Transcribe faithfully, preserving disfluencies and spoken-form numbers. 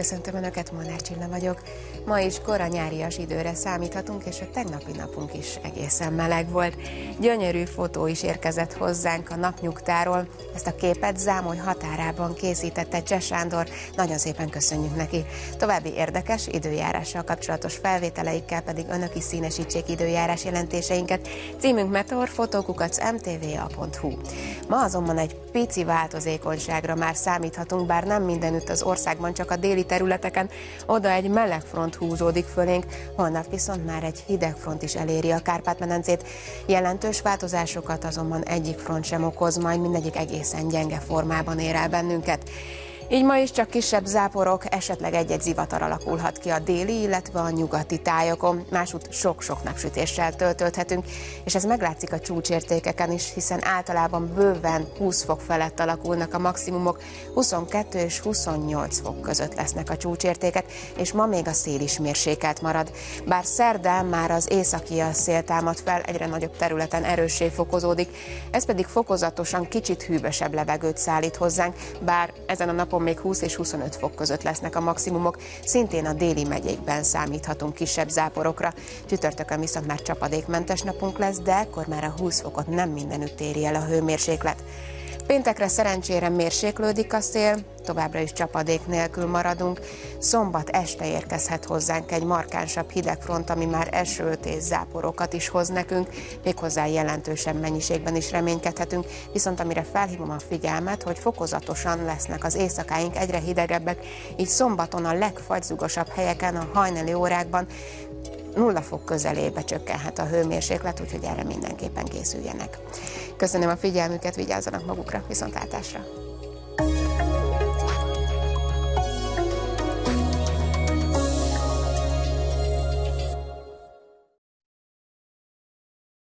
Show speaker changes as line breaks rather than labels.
Köszöntöm Önöket, Molnár Csilla vagyok. Ma is kora nyárias időre számíthatunk, és a tegnapi napunk is egészen meleg volt. Gyönyörű fotó is érkezett hozzánk a napnyugtáról. Ezt a képet Zámoly határában készítette Cseh Sándor. Nagyon szépen köszönjük neki. További érdekes időjárással kapcsolatos felvételeikkel pedig Önök is színesítsék időjárás jelentéseinket. Címünk meteorfotó kukac em té vé á pont hú. Ma azonban egy pici változékonyságra már számíthatunk, bár nem mindenütt az országban, csak a déli területeken. Oda egy meleg front húzódik fölénk, holnap viszont már egy hideg front is eléri a Kárpát-medencét. Jelentős változásokat azonban egyik front sem okoz, majd mindegyik egészen gyenge formában ér el bennünket. Így ma is csak kisebb záporok, esetleg egy-egy zivatar alakulhat ki a déli, illetve a nyugati tájokon. Másút sok-sok napsütéssel töltődhetünk, és ez meglátszik a csúcsértékeken is, hiszen általában bőven húsz fok felett alakulnak a maximumok, huszonkettő és huszonnyolc fok között lesznek a csúcsértékek, és ma még a szél is mérsékelt marad. Bár szerdán már az északi szél támad fel, egyre nagyobb területen erőssé fokozódik, ez pedig fokozatosan kicsit hűvösebb levegőt szállít hozzánk, bár ezen a napon még húsz és huszonöt fok között lesznek a maximumok, szintén a déli megyékben számíthatunk kisebb záporokra. Csütörtökön viszont már csapadékmentes napunk lesz, de ekkor már a húsz fokot nem mindenütt éri el a hőmérséklet. Péntekre szerencsére mérséklődik a szél, továbbra is csapadék nélkül maradunk. Szombat este érkezhet hozzánk egy markánsabb hidegfront, ami már esőt és záporokat is hoz nekünk, méghozzá jelentősebb mennyiségben is reménykedhetünk, viszont amire felhívom a figyelmet, hogy fokozatosan lesznek az éjszakáink egyre hidegebbek, így szombaton a legfagyzugosabb helyeken a hajnali órákban nulla fok közelébe csökkenhet a hőmérséklet, úgyhogy erre mindenképpen készüljenek. Köszönöm a figyelmüket, vigyázzanak magukra, viszontlátásra!